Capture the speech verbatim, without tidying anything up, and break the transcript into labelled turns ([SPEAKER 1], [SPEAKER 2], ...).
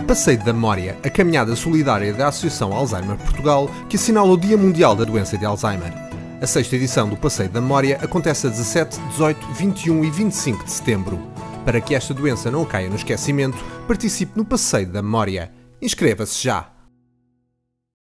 [SPEAKER 1] Passeio da Memória, a caminhada solidária da Associação Alzheimer Portugal, que assinala o Dia Mundial da Doença de Alzheimer. A sexta edição do Passeio da Memória acontece a dezassete, dezoito, vinte e um e vinte e cinco de setembro. Para que esta doença não caia no esquecimento, participe no Passeio da Memória. Inscreva-se já!